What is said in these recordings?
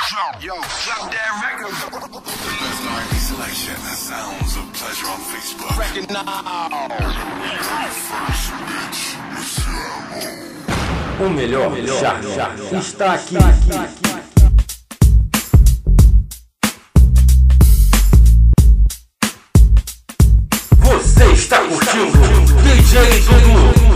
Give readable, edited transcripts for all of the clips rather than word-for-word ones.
Yo, drop that record. The best R&B selection that sounds of pleasure on Facebook. Record now. O melhor já está aqui. Você está curtindo DJ Dudu.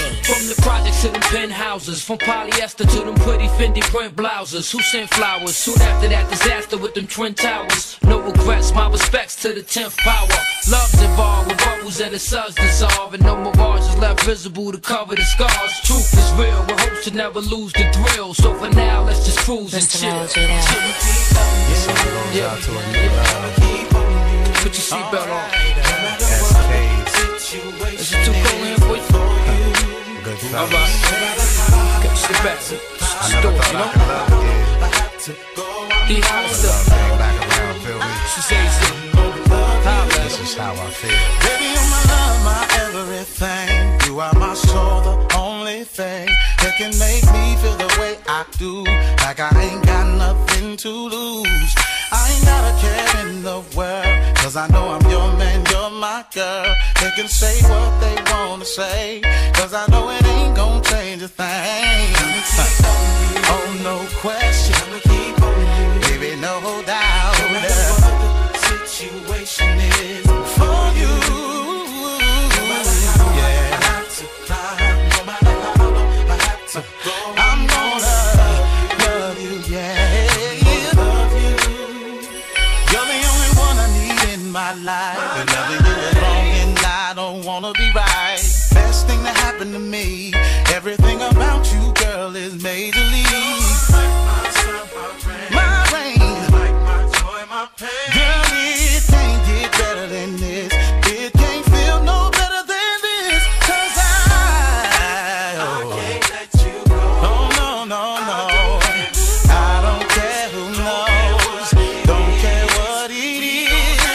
From the projects to them penthouses, from polyester to them pretty Fendi print blouses. Who sent flowers? Soon after that disaster with them twin towers. No regrets, my respects to the 10th power. Love's involved with bubbles and the suns dissolve, and no mirage is left visible to cover the scars. Truth is real, with hopes to never lose the thrill. So for now, let's just cruise and chill. Put your seatbelt on. Is it too cold in for you? Alright. Okay, sit back. Store, you know? The Hollister. She says it. This is how I feel. Baby, you're my love, my everything. You are my soul, the only thing that can make me feel the way I do. Like I ain't got nothing to lose. I ain't got a care in the world, cause I know I'm your man, you're my girl. They can say what they wanna say, cause I know it ain't gon' change a thing. Oh, no question, baby, no doubt. No matter what the situation is for you, no matter how I have to climb, no matter how long I have to go, I'm gonna love you, yeah. My life, and loving you is wrong and I don't wanna be right. Best thing that happened to me, everything about you, girl, is major league. My rain, my joy, my pain. Girl, it can't get better than this. It can't feel no better than this. Cause I can't let you go. Oh, no, no, no. I don't care who knows. Don't care what it is.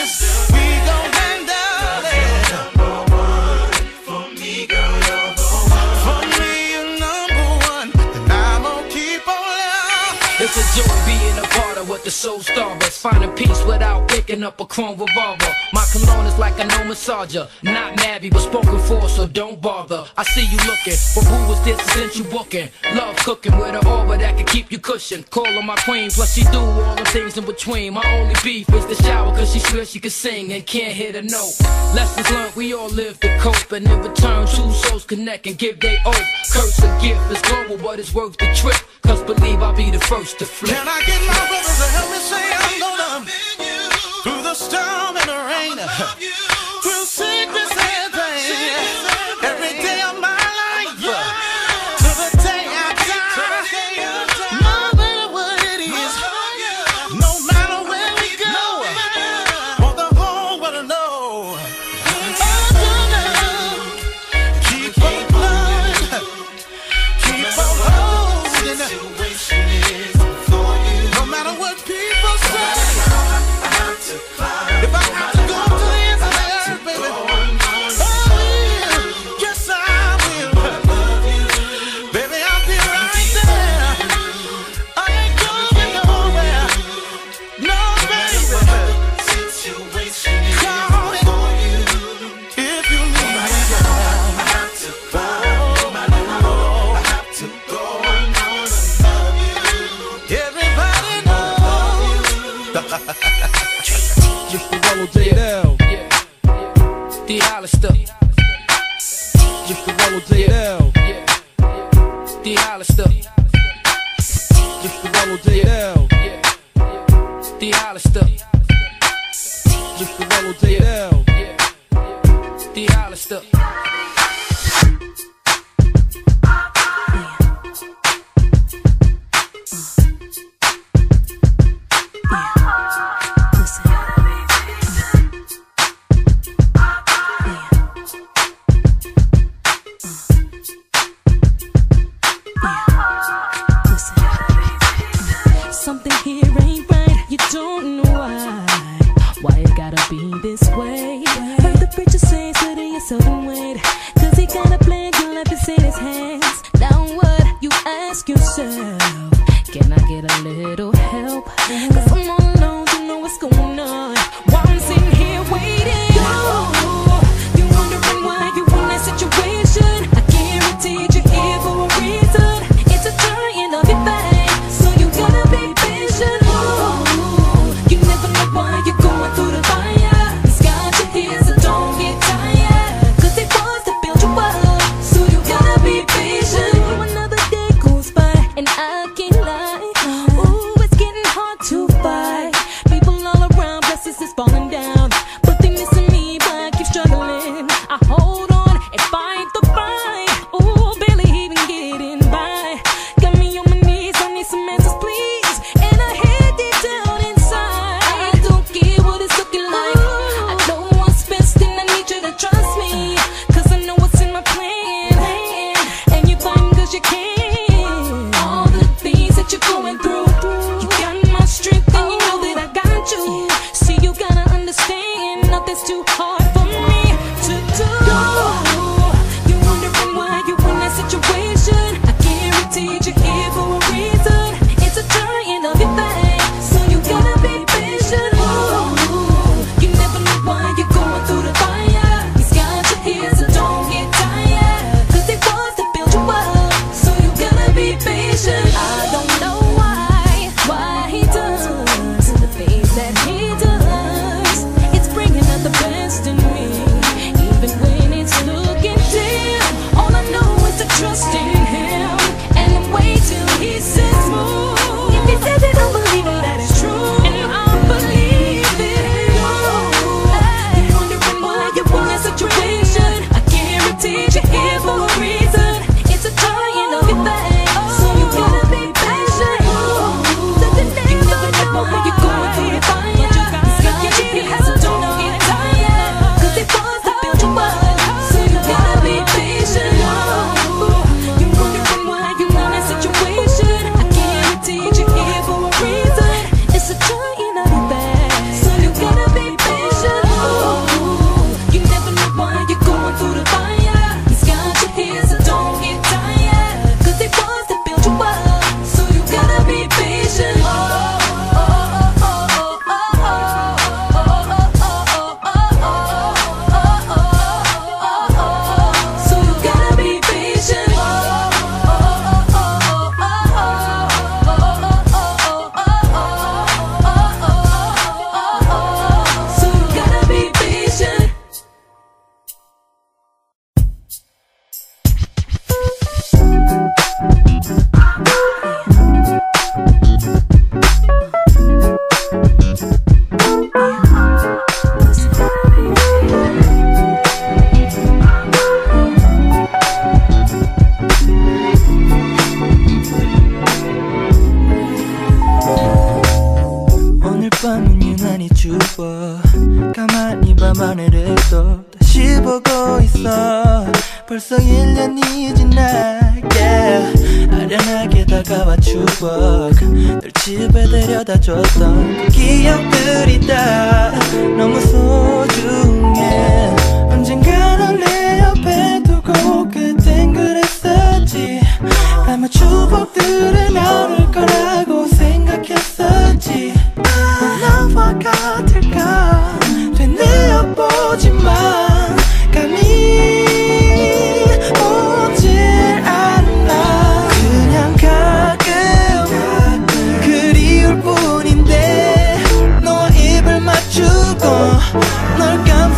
It's a joy being a part of what the soul starvers. Finding peace without picking up a chrome revolver. My cologne is like a no massager. Not Nabby, but spoken for, so don't bother. I see you looking, but who was this since you booking? Love cooking with an aura that can keep you cushioned. Call her my queen, plus she do all the things in between. My only beef is the shower, cause she swears she can sing and can't hit a note. Lessons learned, we all live to cope, and in return, two souls connect and give they oath. Curse a gift is global, but it's worth the trip. Cause believe I'll be the first to flip. Can I get my brothers to help me say I'm gonna through the storm and the rain, through sickness and pain, every day of my life, to the day I die. No matter what it is, no matter where we go, want the whole world to know. I'm gonna keep on blowing, keep on holding. No matter what people say, if I have to go to the end of the earth, baby, I will. Yes, I will. Baby, I'll be right there. I ain't going nowhere. No, baby. Call me if you need me. I have to find, no matter how I have to go. Everybody knows. Mr. Rollo J.L. Yeah. The Hollister. Mr. Rollo J.L. Yeah. The Hollister. Mr. Rollo J.L. Yeah. The Hollister. Mr. Rollo J.L. Yeah. The Hollister. Something here ain't right, you don't know why. cause you can. All the things that you're going through, you got my strength and you know that I got you. See, you gotta understand, nothing's too hard for me to do. You're wondering why you're in that situation. I guarantee you're here for a reason. It's a giant of your thing, so you gotta be patient. You never know why you're going through the fire. He's got you here, so don't get tired, cause he wants to build you up, so you gotta be patient. I don't know why he does the things that he does. It's bringing out the best in me, even when it's looking dim. All I know is to trust in him and wait till he says move. If he says it, I believe it, that is true, and I believe it. You're wondering why you're in that situation. I guarantee you're here for a reason. It's a giant of your thing, so you gotta be patient. You never know why you're going through the fire. He's got you here, so don't get tired, cause he wants to build you up, so you gotta be patient. You're wondering why you're in that situation. I guarantee you're here for a reason. It's a giant of your thing, so you gotta be patient. You never know why you're going through the fire. He's got you here, so don't get tired, cause he wants to build you up, so you gotta be patient. So you gotta be patient. So you gotta be patient. 오늘 밤은 유난히 추워. 가만히 밤하늘 해도 다시 보고 있어. 벌써 1년이 지나. yeah. 아련하게 다가와 추억. 널 집에 데려다 줬던 그 기억들이 다 너무 소중해. 언젠가 널 내 옆에 두고 그땐 그랬었지. 아마 추억들은 나올 거라고 생각했었지. 나와 같을까 되뇌어보지만 감이 오질 않아. 그냥 가끔 그리울 뿐인데 너와 입을 맞추고 널 감싸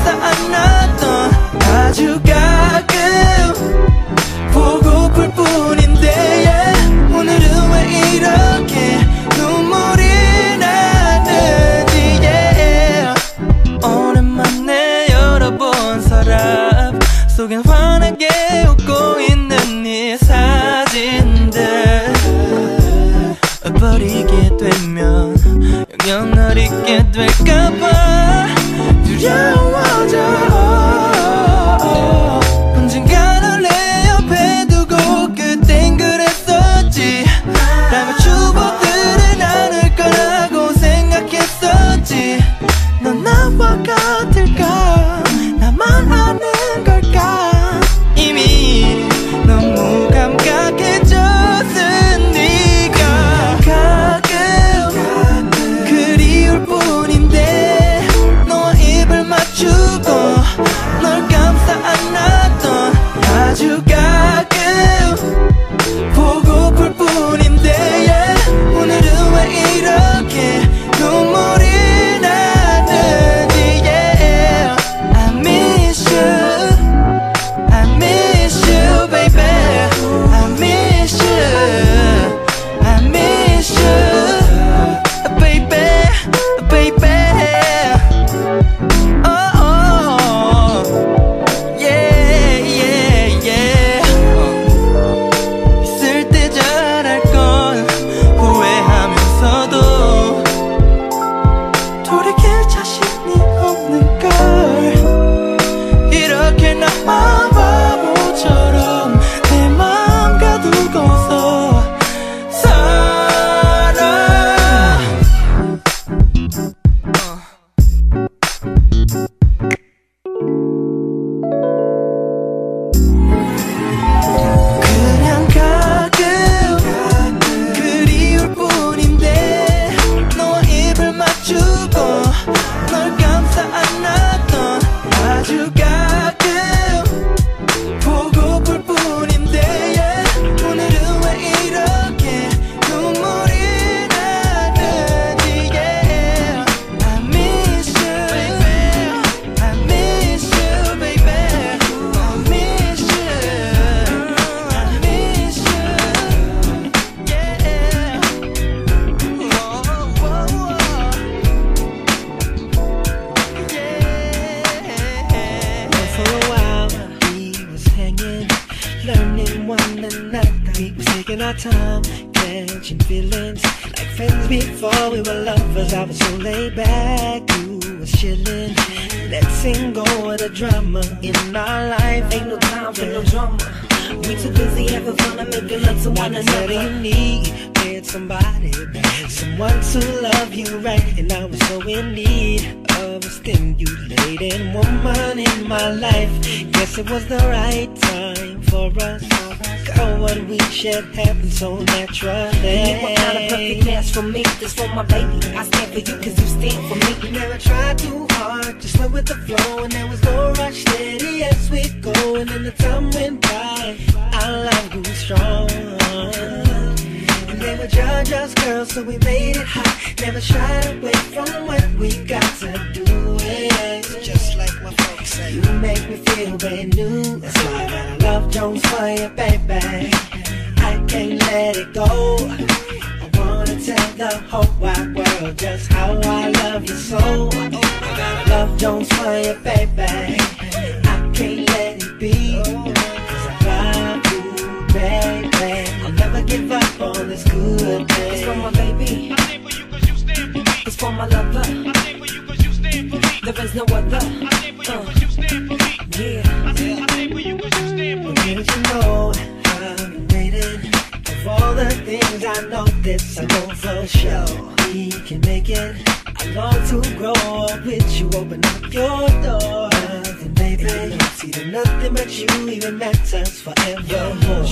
in one another. We was taking our time, catching feelings like friends before we were lovers. I was so laid back, you was chilling. Letting go of the drama in our life. Ain't no time for no drama. We too busy having fun and making love to one another. You need somebody, someone to love you right. And I was so in need of a stimulating woman in my life. Guess it was the right time for us. Girl, what we shared happened so naturally. You were kind of perfect match for me. This for my baby, I stand for you cause you stand for me. We never tried too hard, just went with the flow. And there was no rush, steady as we go. And then the time went by, our love grew strong. And they would judge us, girls, so we made it hot. Never shied away from what we got to do. It just like my folks say, you make me feel brand new. That's why I got a love Jones for you, baby. I can't let it go. I wanna tell the whole wide world just how I love you so. I got a love Jones for you, baby. I can't let it be, cause I love you, baby. I'll never give up on this good thing. It's for my baby, I stand for you cause you stand for me. it's for my lover. I stand for you cause you stand for me. There is no other. I stand for you cause you stand for me. Yeah. I stand for you cause you stand for me. Did you know I've been waiting? Of all the things I know, this I know for sure. We can make it. I long to grow up with you. Open up your door, nothing, baby. You don't see that nothing but you even matters forevermore.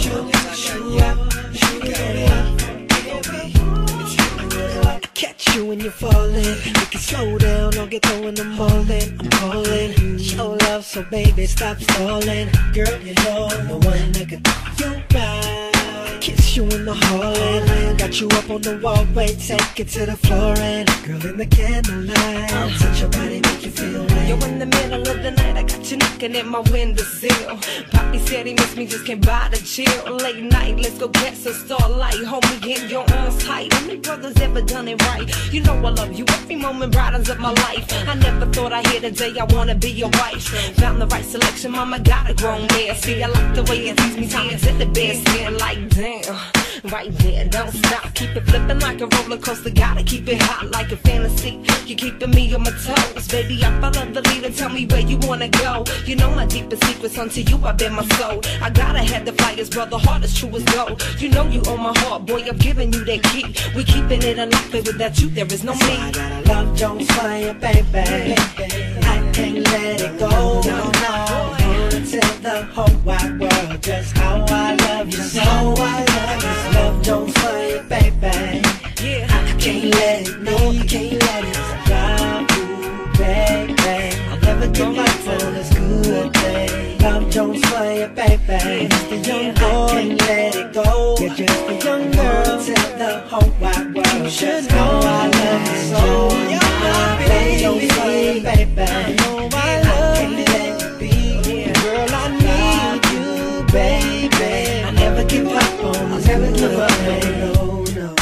I catch you when you're falling. We can slow down or get going the morning. I'm calling. Show love, so baby, stop stalling. Girl, you know I'm the one that could do you right. Kiss you in the hall and got you up on the walkway, take it to the floor and girl in the candlelight, I'll touch your body, make you feel right. You're in the middle of the night, I got you knocking at my windowsill. Poppy said he missed me, just came by to chill. Late night, let's go get some starlight. Homie, get your arms tight. Only brothers ever done it right. You know I love you, every moment brightens up my life. I never thought I'd hear the day I wanna be your wife. Found the right selection, mama got a grown man. See, I like the way you tease me, time to the bed, stand like damn. Right there, don't stop, keep it flipping like a roller coaster. Gotta keep it hot like a fantasy. You're keeping me on my toes, baby. I follow the leader, tell me where you wanna go. You know my deepest secrets, unto you I bear my soul. I gotta have the flyers, brother, heart as true as gold. You know you own my heart, boy, I'm giving you that key. We keeping it alive, baby, without you there is no me. I got a love Jones for you, baby. I can't let it go. No, I wanna tell the whole wide world just how I love you so. I love Jones for you, baby. Yeah, I can't let it, no, I can't let it. I love you, baby. I'll never give up on this good thing. Love Jones for you, baby. Just a young boy, can't let it go. You're just a young girl. Tell the whole wide world just how I love you so. Love Jones for you, baby. I know I can't let it be. Girl, I need you, baby. I never give up on this. I'll never give up, no, no.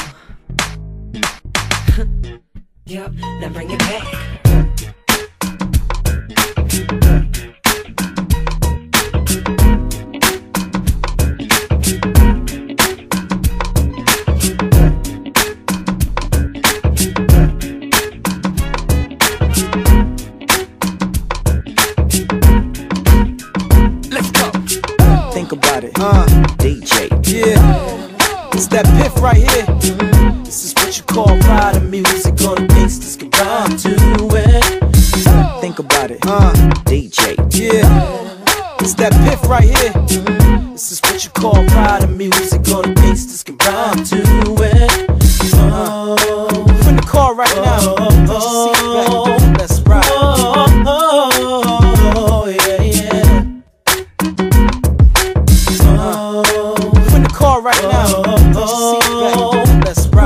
yep, now bring it back. Think about it, DJ. Yeah, it's that piff right here. This is what you call riding music. All the gangsters can rhyme to it. Think about it, DJ. Yeah, it's that piff right here. This is what you call riding music. All the gangsters can rhyme to it. We're in the car right now. Put your seat back. Let's ride. Right now, let's ride.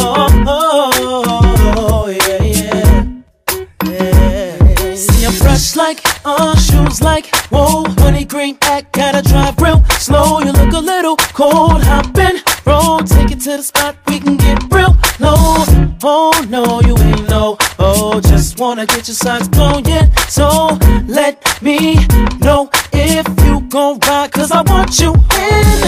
See, I'm fresh like, shoes like, whoa, honey green act, gotta drive real slow. You look a little cold, hop in, roll, take it to the spot, we can get real low. Oh no, you ain't know, oh, just wanna get your socks blown, yeah. So let me know if you gon' ride, cause I want you in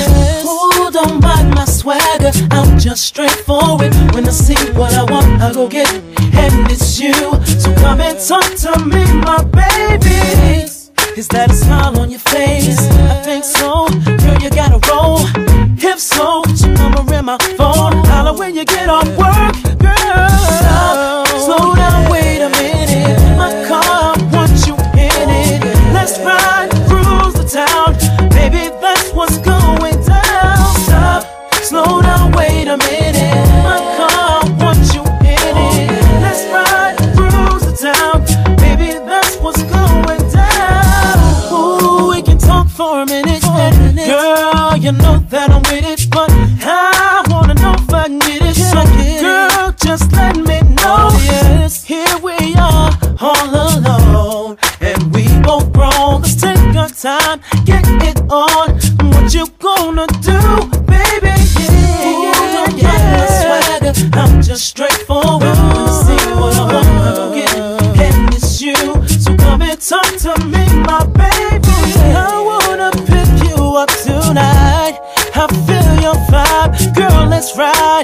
I'm just straightforward. When I see what I want, I go get it, and it's you. So come and talk to me, my baby. Is that a smile on your face? I think so. Girl, you gotta roll. If so, put your number in my phone. Holler when you get off work, girl. Stop, slow down, wait a minute. My car, I want you in it. Let's ride, cruise the town. Baby, that's what's going down. Stop, slow down, wait a minute. My car, I want you in it. Let's ride, cruise the town. Baby, that's what's going down. Ooh, we can talk for a minute. Girl, you know that I'm with it, but I wanna know if I can get it. So, girl, just let me know. Yes, here we are, all alone, and we both grown. Let's take our time, get it on. What you gonna do, baby? Yeah. I'm just straightforward. When I see what I want, I go get it, and it's you. So come and talk to me, my baby. I wanna pick you up tonight. I feel your vibe, girl, let's ride.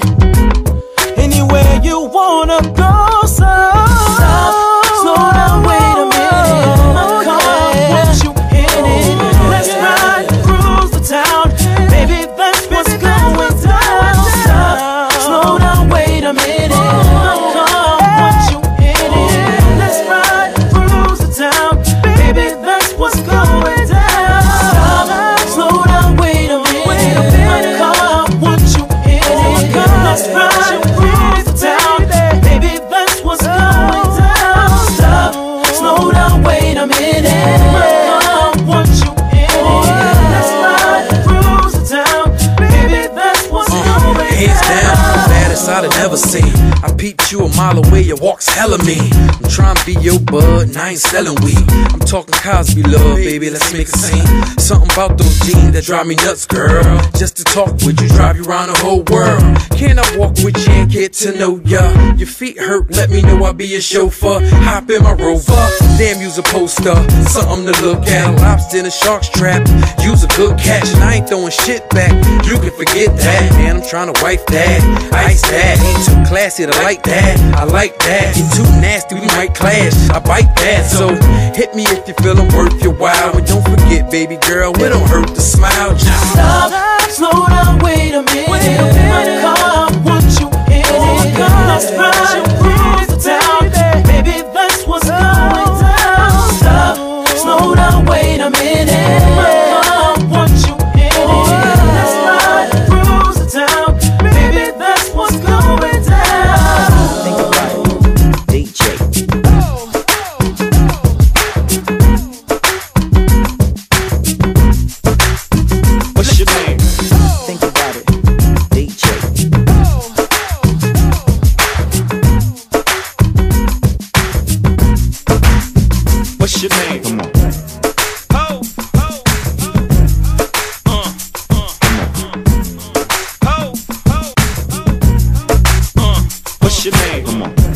Anywhere you wanna go, so stop, slow down, wait a minute. My car, want you in it. Let's ride, cruise the town. Baby, that's what's going down. Stop, slow down, wait a minute. My car, want you in it. Let's ride, cruise the town. Baby, that's what's going down. Stop, slow down, wait a minute. My car, want you in it. Let's ride, cruise the town. Baby, that's what's going down. Stop, slow down, wait a minute. My car, want you in it. Let's ride, cruise the town. Baby, that's what's going down. Hands down, the baddest I'd have ever seen. I peeped you a mile away, your walk's hella mean. I'm trying to be your bud, and I ain't selling weed. I'm talking Cosby love, baby, let's make a scene. Something about those jeans that drive me nuts, girl. Just to talk with you, drive you around the whole world. Can I walk with you and get to know ya? Your feet hurt, let me know I'll be your chauffeur. Hop in my Rover, damn, you's a poster. Something to look at, a lobster in a shark's trap. You's a good catch, and I ain't throwing shit back. You can forget that, man, I'm trying to wife that. Ice that, ain't too classy to like that. I like that, you're too nasty, we might clash. I bite that, so hit me if you feel I'm worth your while. And don't forget, baby girl, it don't hurt to smile. Just stop, slow down, wait a minute. My car, want you in it. Let's ride, cruise the town. Baby, that's what's going down. Stop, slow down, wait a minute. My car, want you in it. Let's ride, cruise the town. Baby, that's what's going down. Think about it, DJ. What's your name? Think about it, DJ. What's your name? Come on. What's your name? Come on.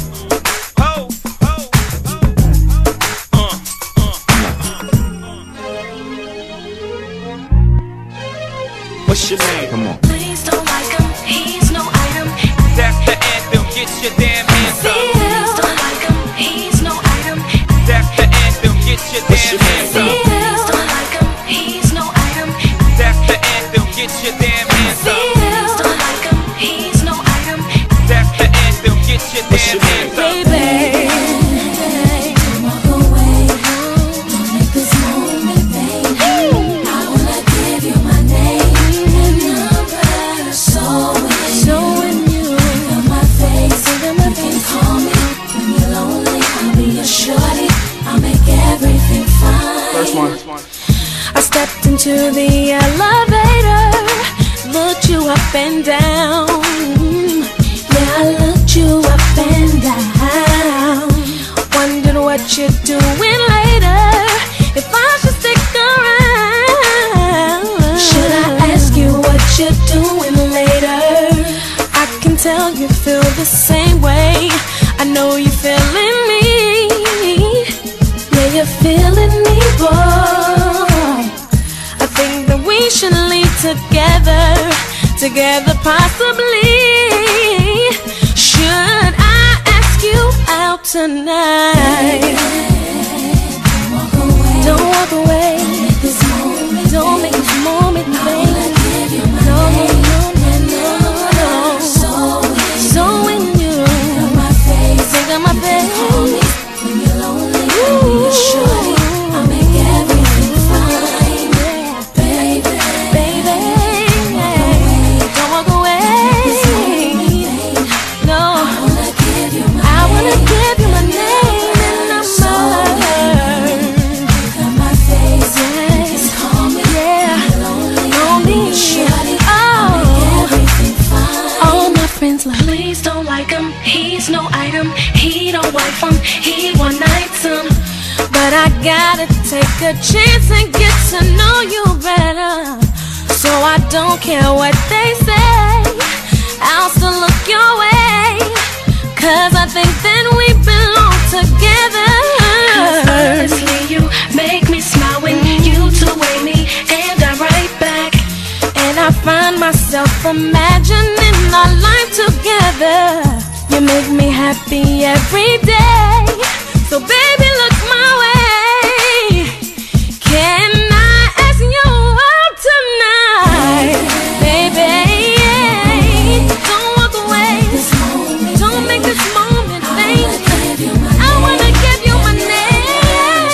What's your name? Come on. Please don't like him, he's no item. That's the anthem, get your damn hands up. Please don't like him, he's no item. That's the anthem, get your What's your damn name? hands up. Please don't like him, he's no item. That's the anthem, get your damn hands up. Please don't like him, he's no item. That's the anthem, get your What's damn your name? hands up. Baby, don't walk away. Don't make this moment vain. I wanna give you my name and number. So when you think of my face, you can call me when you're lonely. I'll be your shorty. I'll make everything fine. First one. I stepped into the elevator, looked you up and down. Yeah, I looked you up and down. Wondered what you're doing later, if I should stick around. Should I ask you what you're doing later? I can tell you feel the same way. I know you're feeling me. Yeah, you're feeling me, boy. I think that we should leave together. together possibly. Should I ask you out tonight? Don't walk away. Don't make this moment, baby. No. So when you think of my face, when you're lonely, when you're shorty, I'll make everything fine, baby. Don't walk away. No, I wanna give you my name and number. Got my face, yes. Call me, yeah. On me, all my friends like, please don't like him. He's no item. He don't wife him. He one nights him. But I gotta take a chance and get to know you better. So I don't care what they say, I'll still look your way, 'cause I think that we belong together. 'Cause honestly, you make me smile when you two-way me, and I write back. And I find myself imagining our life together. You make me happy every day. So baby, look my way. Can I ask you out tonight, baby? Don't walk away. Don't make this moment, baby. I wanna give you my name.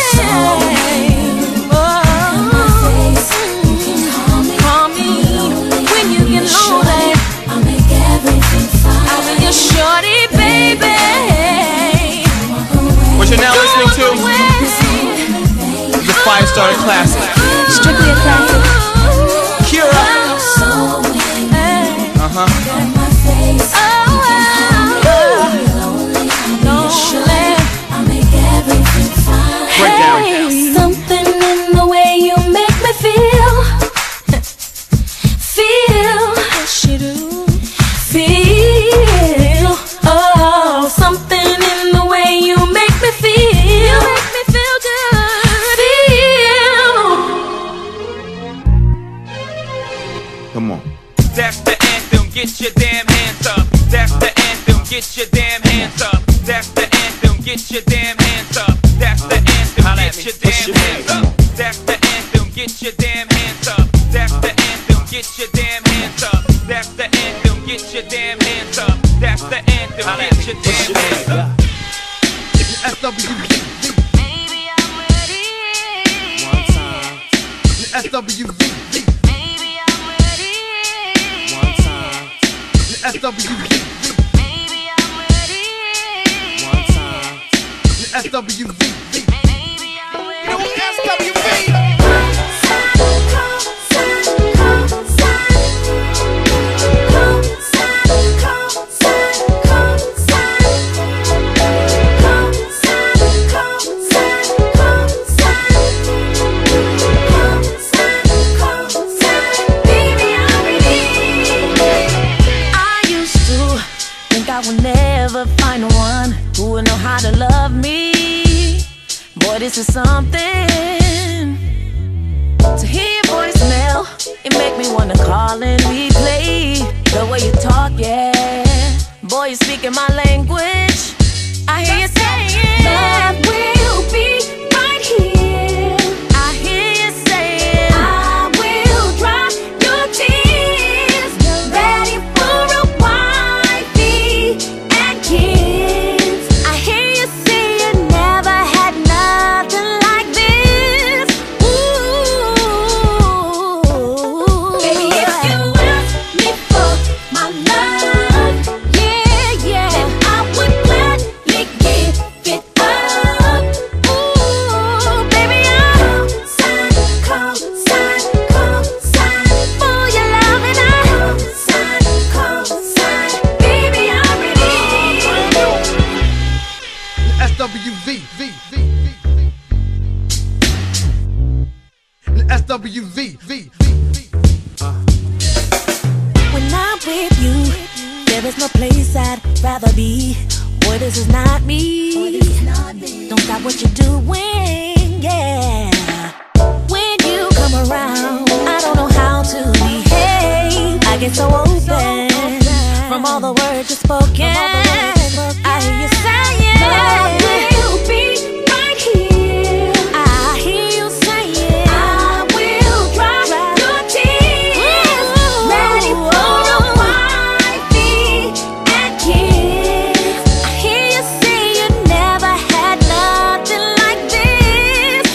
Call me when you get lonely. I'll make everything fine. I'll be your shorty, baby. What you're now listening to is a Firestarter classic. Strictly a classic. Kira. Breakdown. Something in the way you make me feel. Feel. Oh, something in the way you make me feel. You make me feel good. Feel. Come on. That's the anthem, get your damn hands up. That's the anthem, get your damn hands up. That's the anthem, get your damn hands up. That's the anthem, get your damn hands up. That's the anthem, get your damn hands up. That's the anthem, get your damn hands up. That's the anthem, get your damn hands up. That's the anthem, get your damn hands up. SWV. Baby, I'm ready. One time. SWV. Baby, I'm ready. One time. SWV. Baby, I'm ready. One time. SWV. Baby, I'm ready. SWV. I will never find one who will know how to love me. Boy, this is something. To hear your voicemail, it make me wanna call and replay the way you talk, yeah. Boy, you speaking my language. I hear you saying love will be right here. I hear you saying I will dry your tears. Ready for a wifey and kids. I hear you say you never had nothing like this. Ooh, baby, if you ask me for my love, yeah, then I would gladly give it up. Ooh, baby, I'm co-sign for your love, and I'm co-sign, baby, I'm ready. SWV. SWV. When I'm with you, there is no place I'd rather be. Boy, this is not me. Don't stop what you're doing, yeah. When you come around, I don't know how to behave. I I get so open from all the words you've spoken. I hear you saying, love will be right here. I hear you saying, I will dry your tears. Ready for your wifey and kids. I hear you say you never had nothing like this.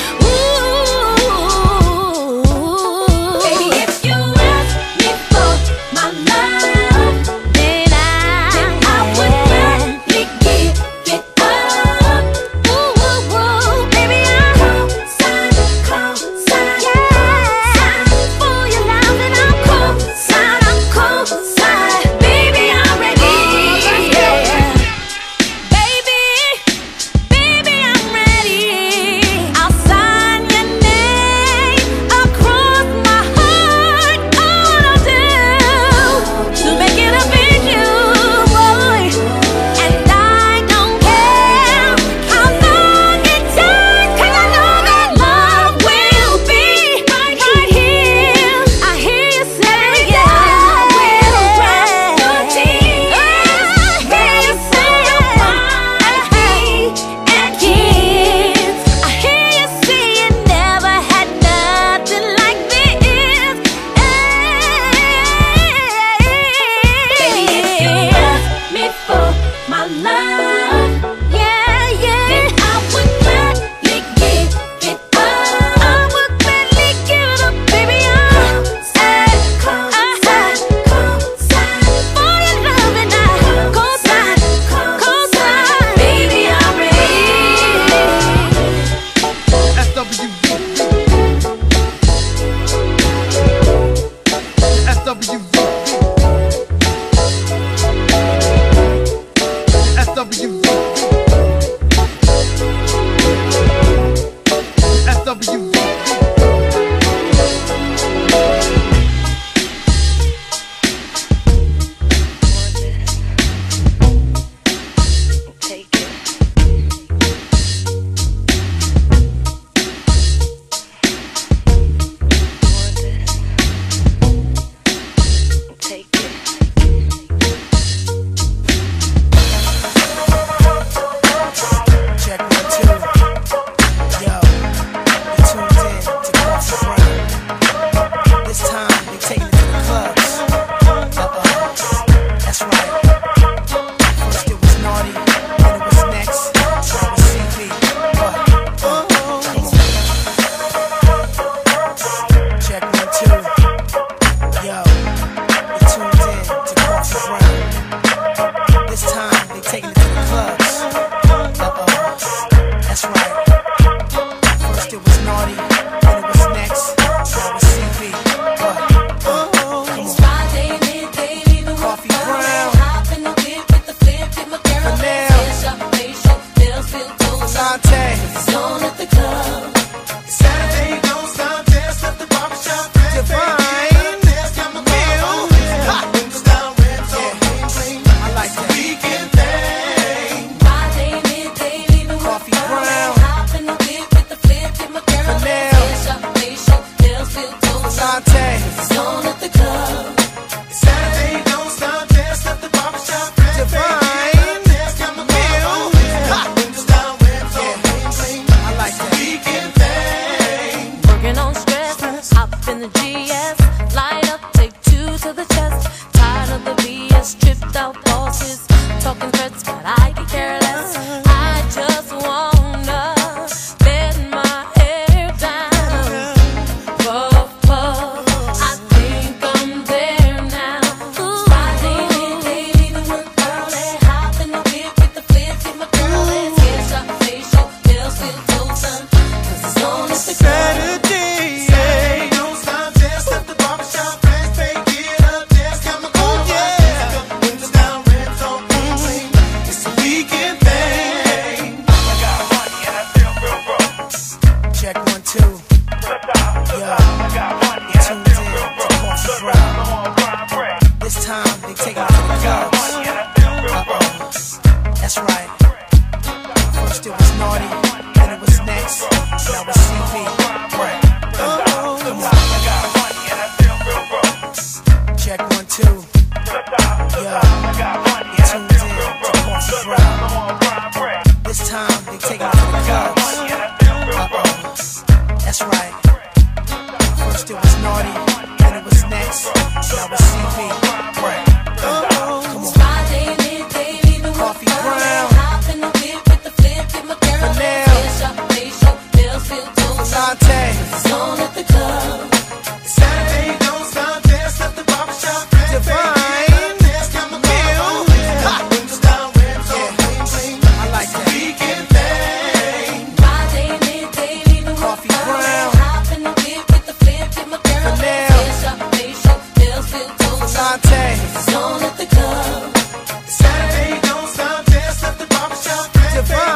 Ooh, baby, if you ask me for my love, then I would gladly give it up. Ooh, ooh, ooh, baby, I'm co-sign for your love, and I'm co-sign, baby, I'm ready. Yeah. Baby, I'm ready. I'll sign your name across my heart. All I'll do to make it up in you, boy. And I don't care how long it takes, 'cause I know that love will be right here. I hear you say, I will dry your tears. Hear you say, and kids. I hear you say you never had nothing like this. Baby, if you ask me for my love, then I would gladly give it up. I would gladly give it up, baby. I'm co-sign for your love, and I co-sign, baby, I'm ready. SWV. SWV. SWV. SWV. Take it. Take it. Check 1, 2. Yo, you tuned in to Coffee Break. This time we taking it to the clubs. That's right. First it was Naughty, then it was Next, now it's CB. Come on. Check 1, 2. Yo, you tuned two. Yo, you tuned in to Coffee Brown. This time they take me to the clubs. That's right. First it was Naughty, then it was Next, now it's CB. Right. Come on. Coffee Brown. Volante. Zone at the club. Saturday, don't stop, dance at the barbershop. Divine. Meal. Windows down, rims on, bling, bling. I like that. Weekend thing. Friday, midday, leaving Coffee with Brown. hop in the whip with the flip, get my girl. Vanille. Facial, bills, feel toast. Volante. Zone at the club. Saturday, don't stop, dance at the barbershop. Divine.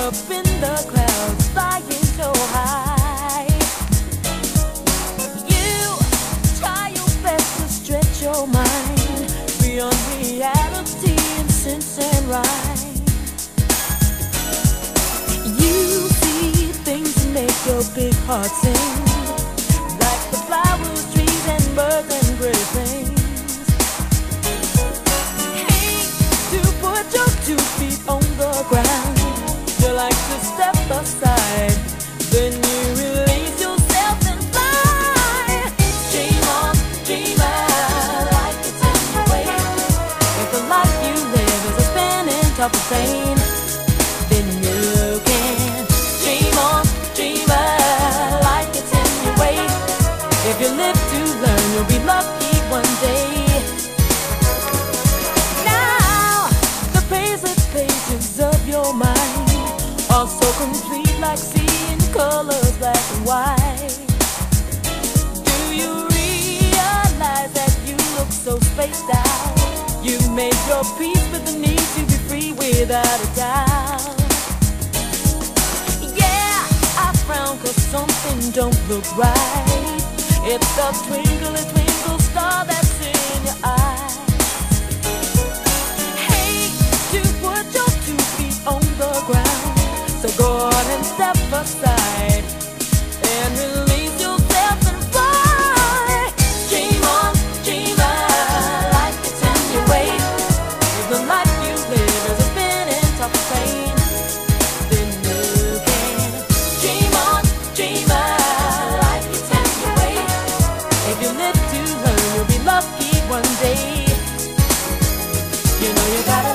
up in the clouds, flying so high. You try your best to stretch your mind beyond reality and sense and rhyme. You see things that make your big heart sing, like the flowers, trees, and birds and great things. Hate to put your 2 feet on the ground. You like to step aside, then you release yourself and fly. Dream on, dreamer, like it's in your way. If the life you live is a spinning top of pain, then you can dream on, dreamer, like it's in your way. If you live to learn, you'll be lucky one day. Now, the pages of your mind are so complete, like seeing colors black and white. Do you realize that you look so spaced out? You've made your peace with the need to be free without a doubt. Yeah, I frown 'cause something don't look right. It's the twinkle star that's in your eyes. Hate to put your 2 feet on the ground, so go on and step aside and release yourself and fly. Dream on, dreamer, like it's in your way. If the life you live is a spinning top of pain, then you can dream on, dreamer, like it's in your way. If you live to learn, you'll be lucky one day. You know you gotta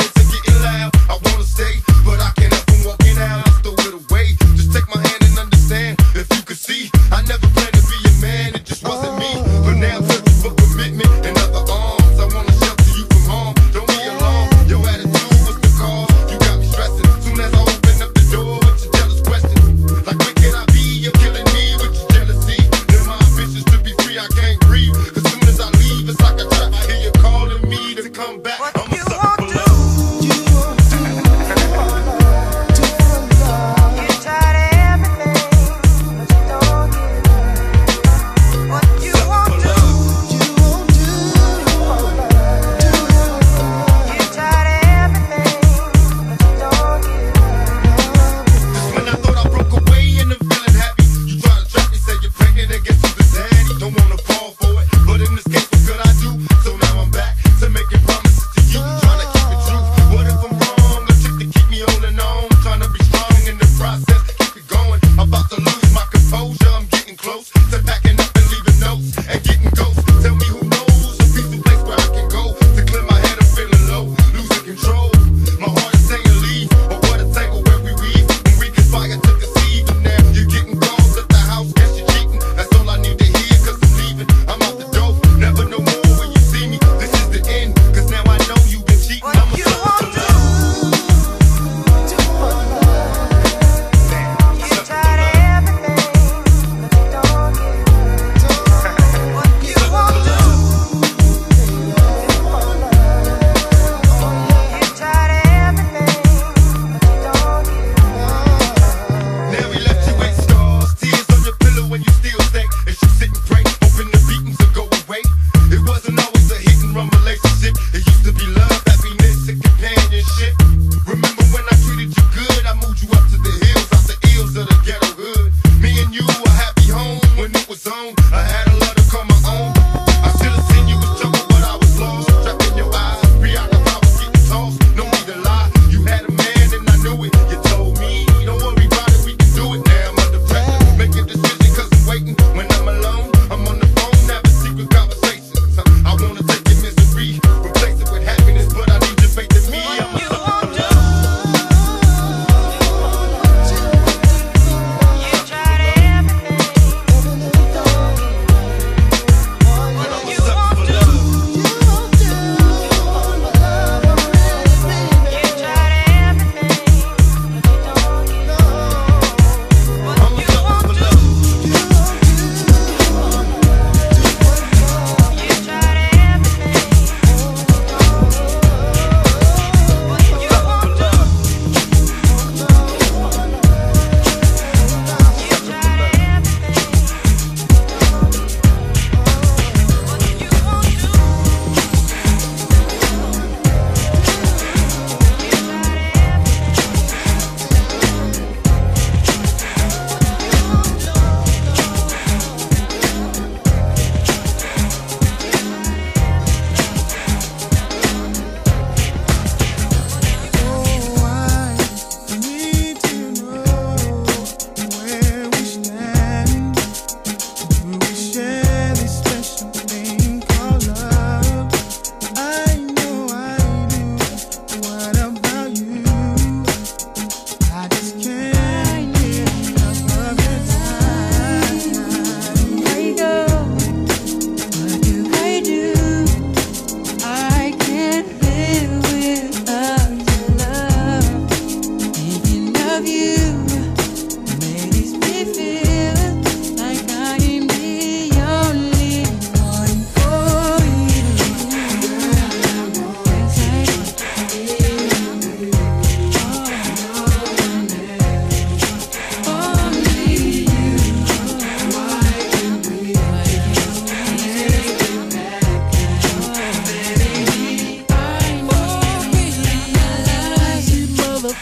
Just take my hand and understand.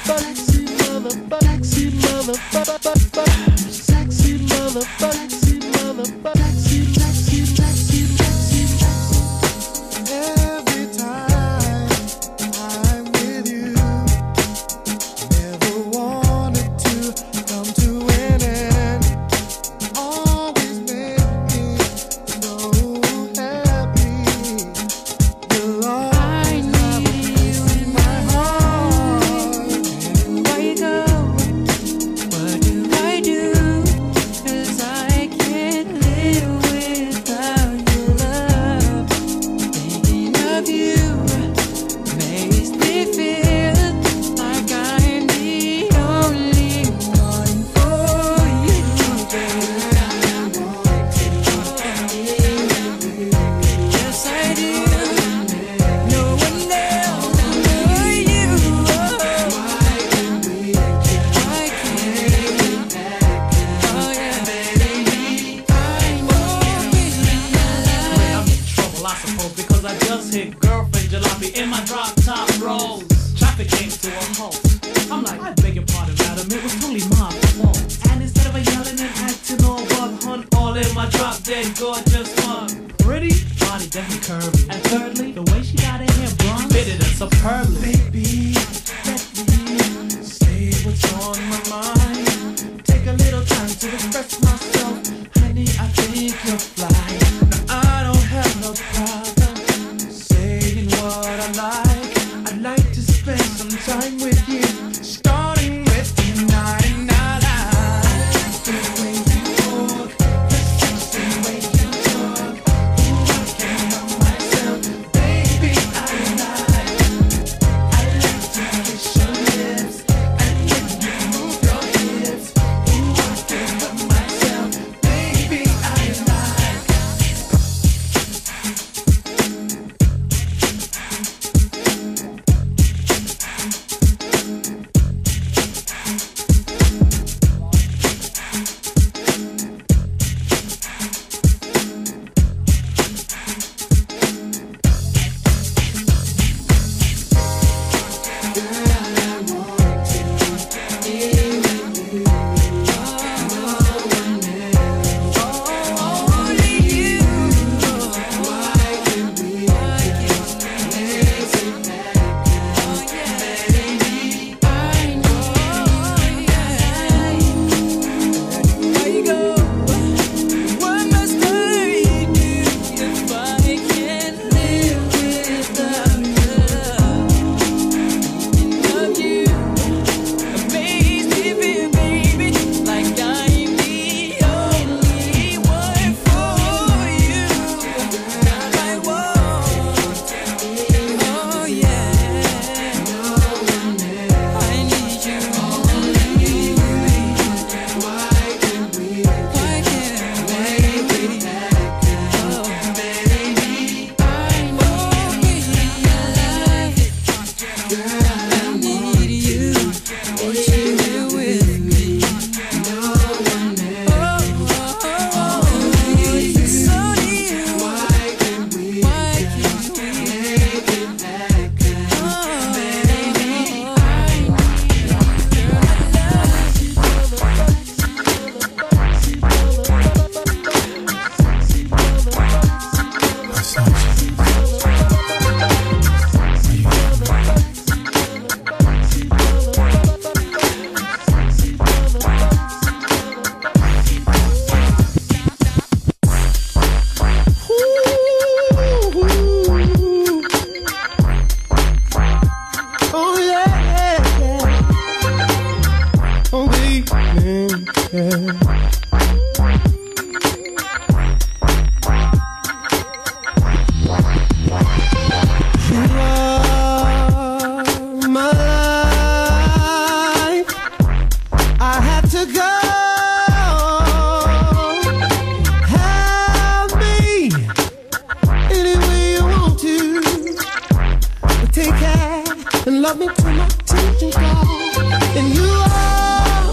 love me till my teeth are gone. And you are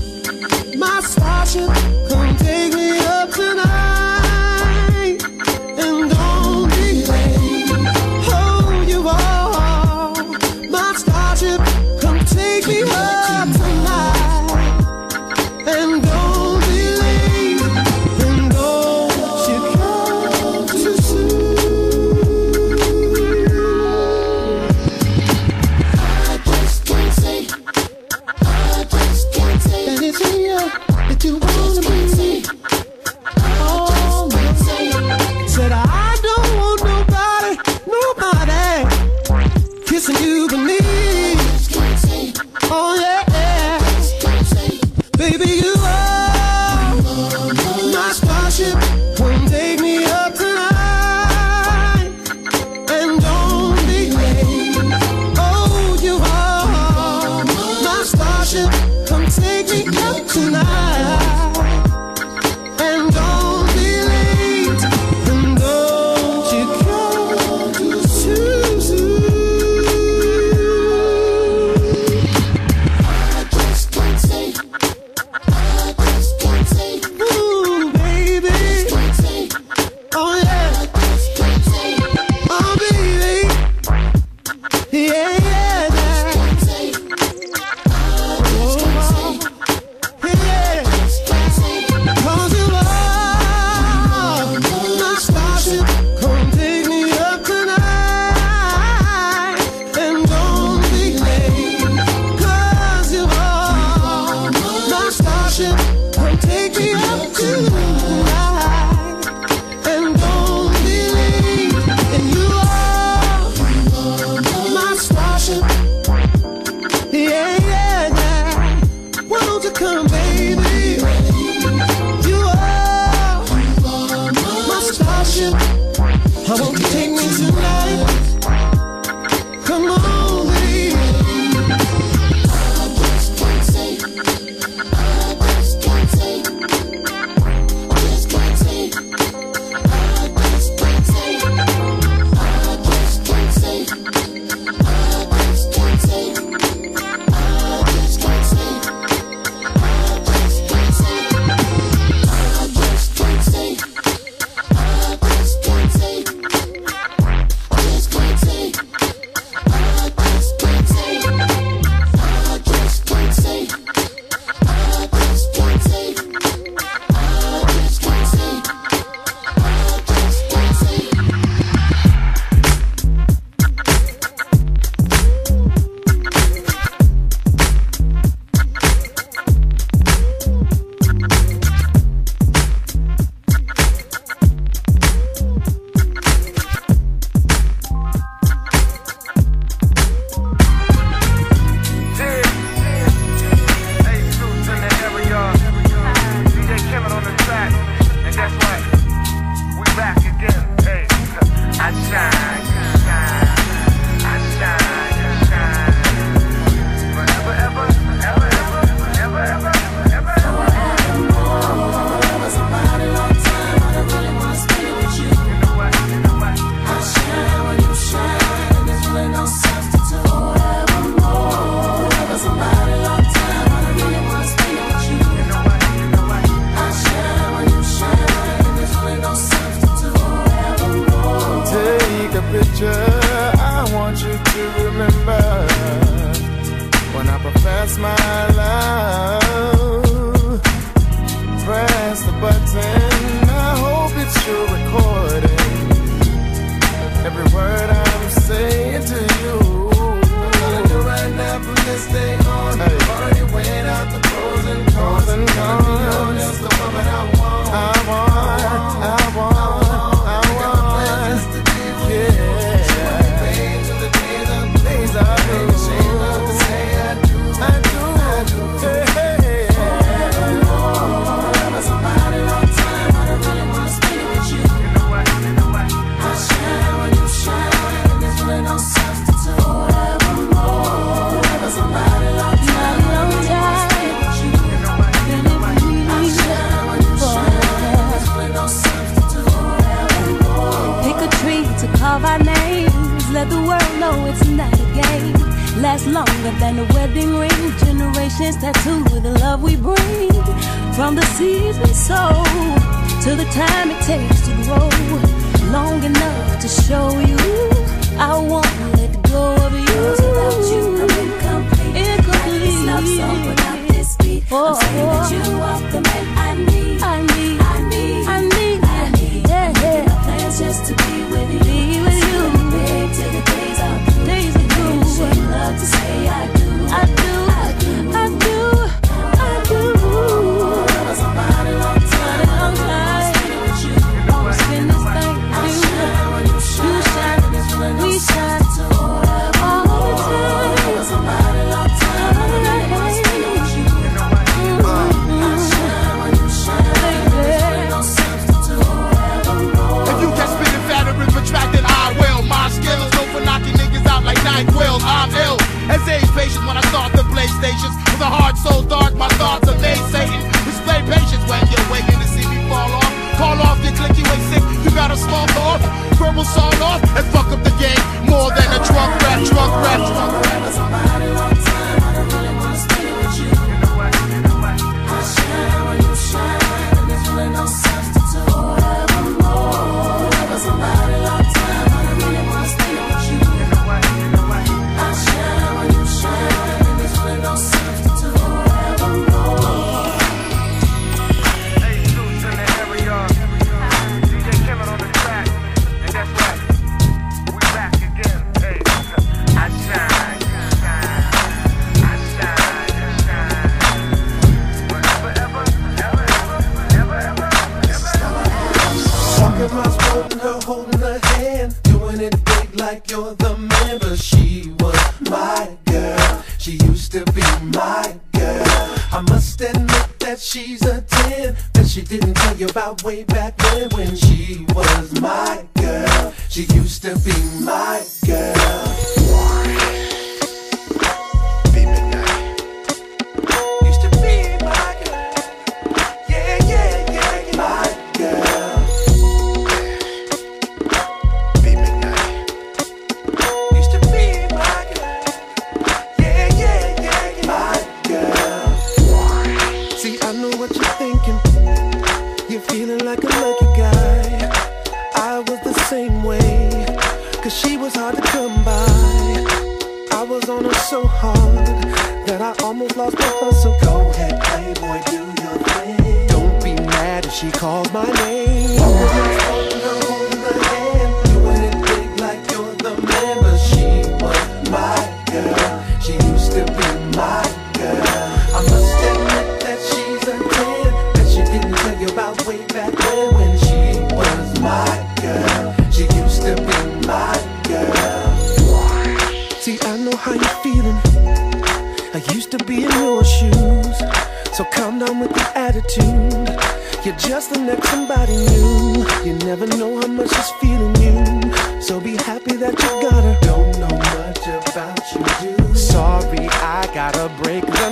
my starship. Come take me up tonight. And don't be late. Oh, you are my starship. Come take me longer than a wedding ring. Generations tattooed with the love we bring. From the seeds we sow to the time it takes to grow. Long enough to show you I won't let go of you. Without you, I'm incomplete. This love song without this beat. I'm saying that you are the man I need. I need. Yeah. My plans just to be with you. Big till the days are through. She love to say I do. Somebody long time. Wanna spend this thing with you. You shine, we shine all the time. Somebody long time. Wanna spend it with you. I shine when you shine, baby. No substitute forevermore. If you can spit it fatter and retracted, I will. My skill is known for knocking niggas out like NyQuil. I'm ill. As age patient when I start the PlayStations. With a heart so dark, my thoughts are Satan. Display patience when you're waiting to see me fall off. Call off, you click, you ain't sick. You got a small off, verbal sawed off, and fuck up the game more than a drunk rap. Somebody long time, I don't really wanna spend it with you. I shine when you shine, and there's really no substitute forevermore. Somebody long time, I don't really wanna spend it with you. I shine when you shine, and there's really no substitute forevermore. Holding her hand, doing it big like you're the man. But she was my girl, she used to be my girl. I must admit that she's a 10 that she didn't tell you about way back when she was my girl. She used to be my girl. Used to be my girl. Yeah, my girl. Feeling like a lucky guy. I was the same way, cause she was hard to come by. I was on her so hard that I almost lost my hustle. Go ahead, playboy, do your thing. Don't be mad if she calls my name. Holding her hand, doing it big like you're the man. But she was my girl, she used to be my girl. I must admit that she's a 10 that she didn't tell you about way back when she was my girl. She used to be my girl. See, I know how you're feeling. I used to be in your shoes. So calm down with the attitude. You're just the next somebody new. You never know how much she's feeling you. So be happy that you got her. Don't know much about you, do. Sorry, I gotta break the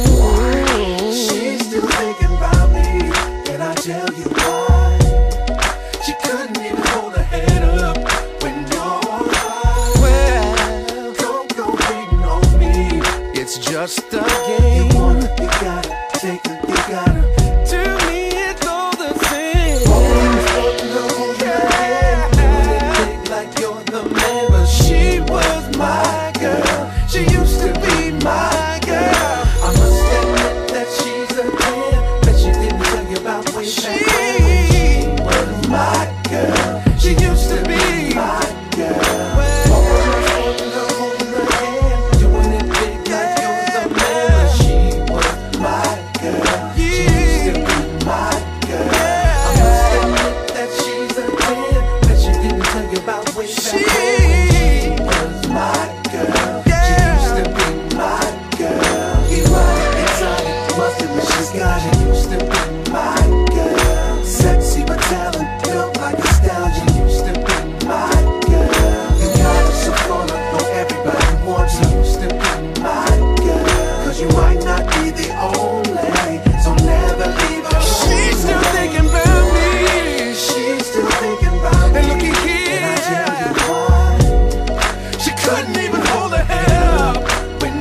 news. She's still thinking about me. Can I tell you why? She couldn't even hold her head up when you're alright. Well, go waiting on me. It's just a game. You want it, you gotta take it, you gotta. To me, it's all the same. Always holding her hand, doing it big like you're the man. But she was my girl. She used to be my girl. I must admit that she's a 10 that she didn't tell you about way back when. She was my girl. She used to be my girl. Holding her hand, doing it big like you're the man. But she was my girl. She used to be my girl. I must admit that she's a 10 that she didn't tell you about way back when. She was my girl. She used to be my girl. Erotic, exotic, must admit she's got it. Used to be my girl. Sexy but talent, built like a stallion. Used to be my girl. You got her so full of, know everybody wants her. Used to be my girl. Cause you might not be the only, so never leave her. She's still thinking about me. She's still thinking about me. And looky here, can I tell you why? She couldn't even hold her head up when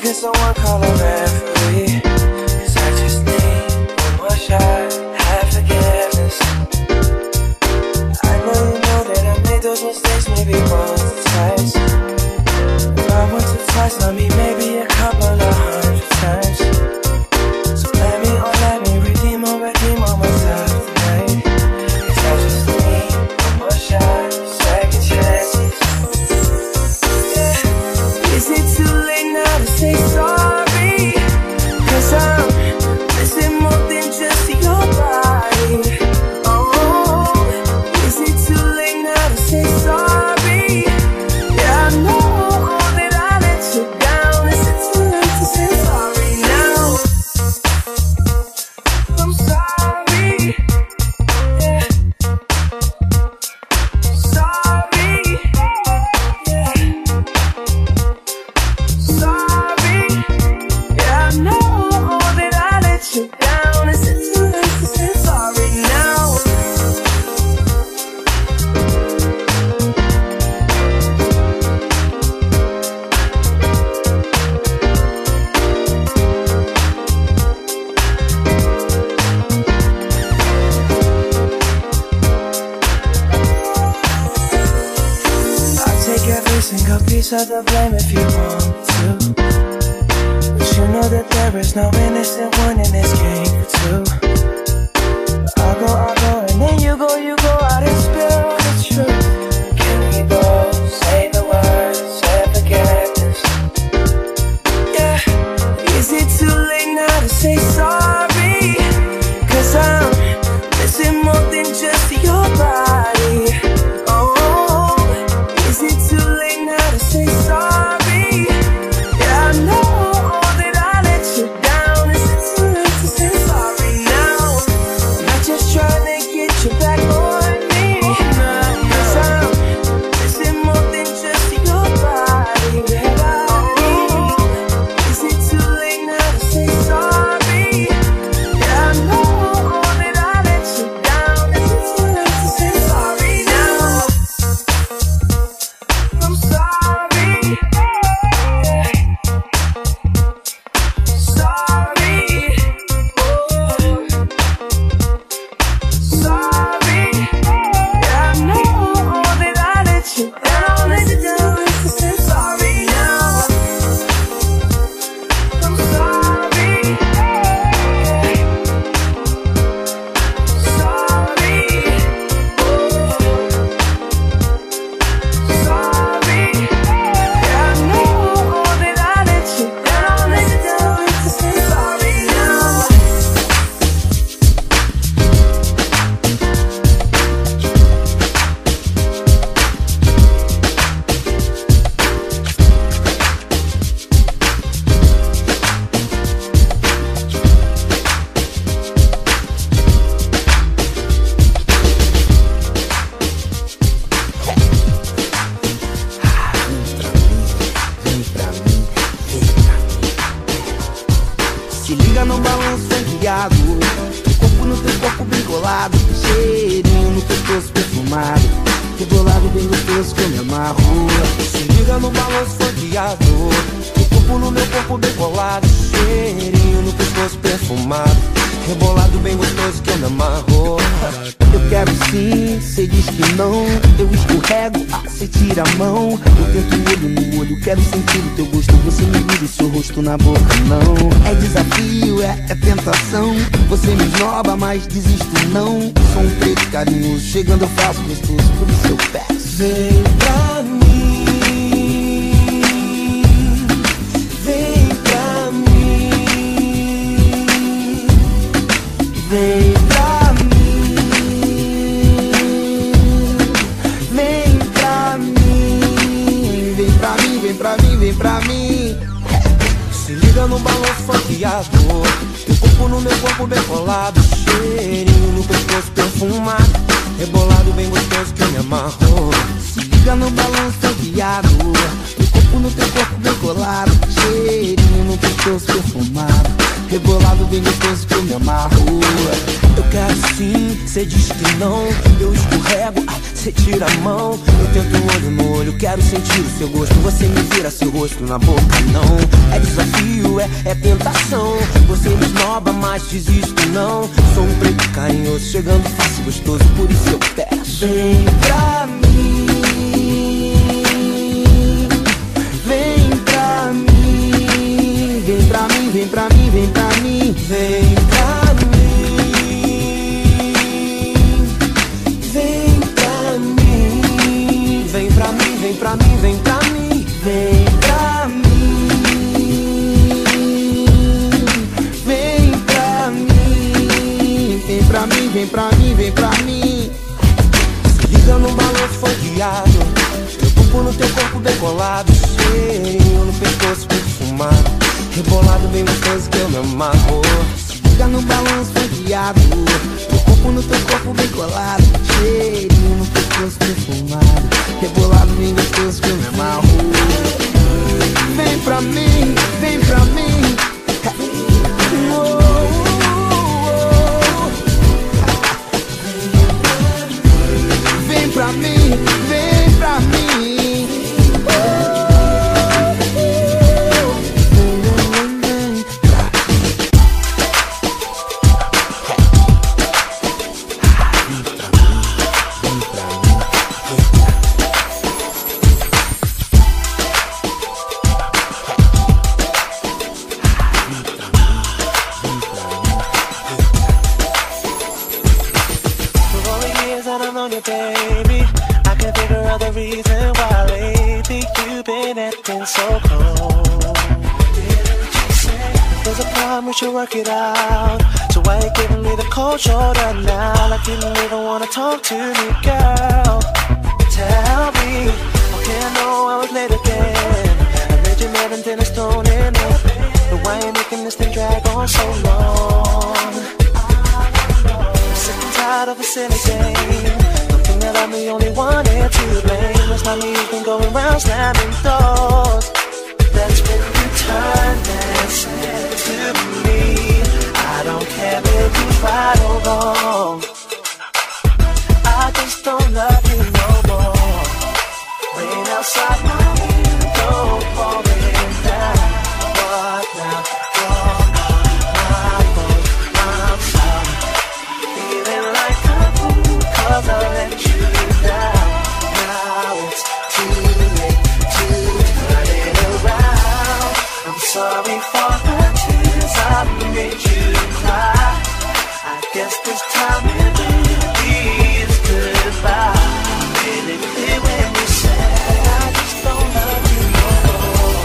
can someone call a referee? 'Cause I just need one more shot, have forgiveness. I know that I made those mistakes maybe once or twice. Not once or twice, I mean maybe a couple of 100 times. So let me redeem on myself tonight. 'Cause I just need one more shot, second chances. Yeah. Is it too late now to say sorry? 'Cause I'm missing more than just your body. Oh, is it too late now to say sorry? Yeah, I know that I let you down. Is it too late to say sorry now? I'm sorry. Yeah. Sorry. Yeah. Sorry. Yeah, I know that I let you down. Is it too late to say sorry now? I'll take every single piece of the blame if you want me to. But you know that there is no innocent one in this game for two. I'll go, and then you go out and spill the truth. Can we both say the words, say forgiveness? Yeah, is it too late now to say sorry? 'Cause I'm missing more than just your body. Oh, is it too late now to say sorry? Yeah, I know that I let you down. Is it too late to say sorry now? Not just trying to get you back on me. 'Cause I'm missing more than just your body. Oh, is it too late now to say sorry? Yeah, I know that I let you down. Is it too late to say sorry now? I'm sorry. Yeah. Sorry. Oh. Sorry. Yeah, I know that I let you down. Is it too late to say sorry now? I'm sorry. Yeah. Sorry. Sorry. Yeah, I know that I let you down. Is it too late to say sorry now? Se liga no balanço enviado, o corpo no teu corpo bem colado, cheirinho no pescoço perfumado, rebolado bem gostoso que eu me amarro. Se liga no balanço funkeado, o corpo no meu corpo bem colado, cheirinho no pescoço perfumado, rebolado bem gostoso que eu me amarro. Eu quero sim, cê diz que não. Eu escorrego, cê tira a mão. Eu tento olho no olho, quero sentir o teu gosto. Você me vira o seu rosto na boca, não. É desafio, é tentação. Você me esnoba, mas desisto não. Sou um preto carinhoso, chegando eu faço gostoso. Por isso eu peço. Vem pra mim, vem pra mim, vem pra mim, vem pra mim, vem pra mim, vem pra mim, vem pra mim. Se liga no balanço funkeado, teu corpo no meu corpo bem colado, cheirinho no pescoço perfumado, rebolado bem gostoso que eu me amarro. Se liga no balanço funkeado, teu corpo no teu corpo bem colado, cheirinho no pescoço perfumado, rebolado bem gostoso que eu me amarro. Eu quero sim, cê diz que não. Eu escorrego, cê tira a mão. Eu tento olho no olho, quero sentir o seu gosto. Você me vira seu rosto na boca, não. É desafio, é tentação. Você me esnoba, mas desisto não. Sou um preto carinhoso, chegando fácil, gostoso. Por isso eu peço, vem pra mim. Vem pra mim. Vem pra mim, vem pra mim, vem pra mim. Vem pra mim. Vem pra mim. Vem pra mim, vem pra mim, vem pra mim. Vem pra mim. Vem pra mim. Vem pra mim, vem pra mim, vem pra mim. Se liga no balanço folheado. Meu corpo no teu corpo decolado. Cheirinho no pescoço perfumado. Rebolado bem gostoso que eu me amarro. Se liga no balanço folheado. Meu corpo no teu corpo bem colado. Cheirinho no pescoço perfumado. Rebolado bem gostoso que eu me amarro. Vem pra mim, vem pra mim. Vem pra mim, vem pra mim. Baby, I can figure out the reason why lately you've been acting so cold. There's a problem, we should work it out. So why you giving me the cold shoulder now? Like you didn't even wanna talk to me, girl. Tell me, okay, I know I was late again. I made you mad and then I stoned in it. But why you making this thing drag on so long? I'm sick and tired of a silly game. That I'm the only one here to blame. It's not me even going round slamming doors. That's when you turn and said to me, I don't care if you right or wrong. I just don't love you no more. Rain outside my window, pouring down. What now? You're my fault, I'm sorry. Feeling like a fool, 'cause I let you. Sorry for the tears I made you cry. I guess this time it really is goodbye. Made it clear when you said I just don't love you no more.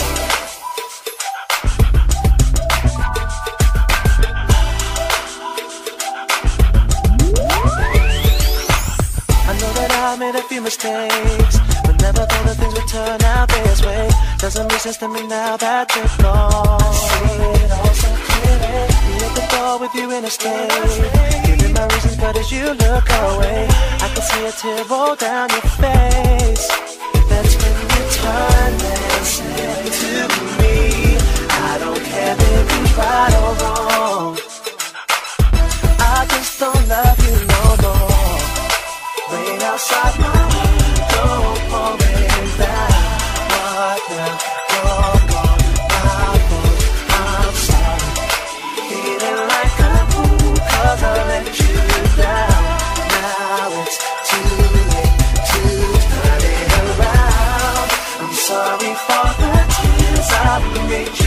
I know that I made a few mistakes, but never thought that things would turn out this way. Doesn't make sense to me now that you're gone. I see it all so clearly. Be at the door with you in a state. Giving my reasons, but as you look away, I can see a tear roll down your face. That's when you turn and say to me, I don't care if you're right or wrong. I just don't love you no more. Rain outside my window, pouring down. What now? You're gone, my fault, I'm sorry. Feeling like a fool, 'cause I let you down. Now it's too late to turn it around. I'm sorry for the tears I made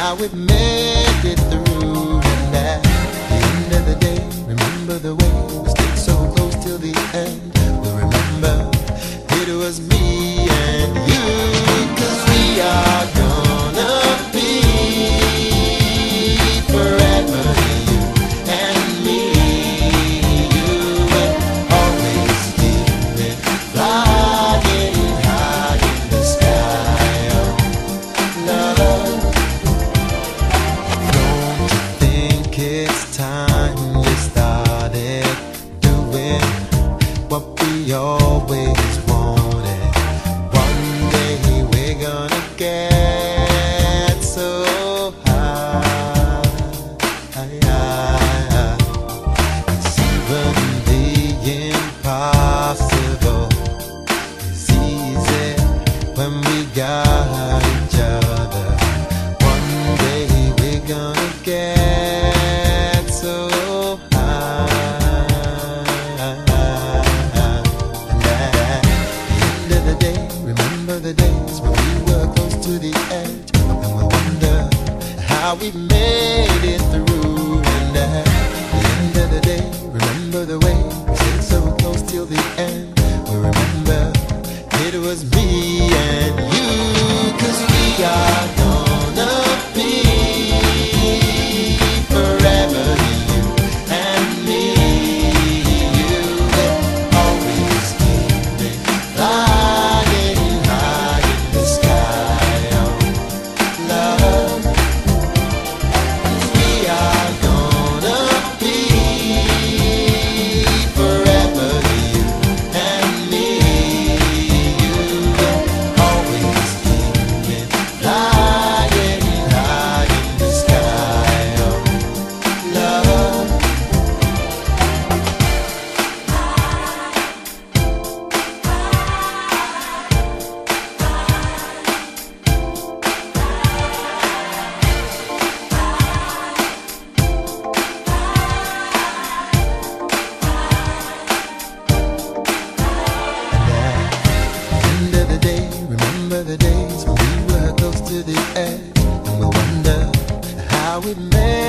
how we made it through. And at the end of the day, remember the way we stayed so close till the end. We'll remember it was me and you, 'cause we are gonna be forever, you and me. You will always keep it flying high in the sky. Oh, love, don't you think it's time we started doing what we always wanted? One day we're gonna get so high. It's even the impossible is easy when we got each other. One day we're gonna get so high. And at the end of the day, remember the days when we were close to the edge, and we'll wonder how we made it through. And at the end of the day, remember the way we stayed so close till the end. We remember it was me and you, 'cause we are gonna be forever, you and me. You will always keep me flying high in the sky. Oh, love, we are gonna be forever, you and me. You will always keep me flying high in the sky. Oh, love. End of the day, remember the days when we were close to the edge, and we'll wonder how we made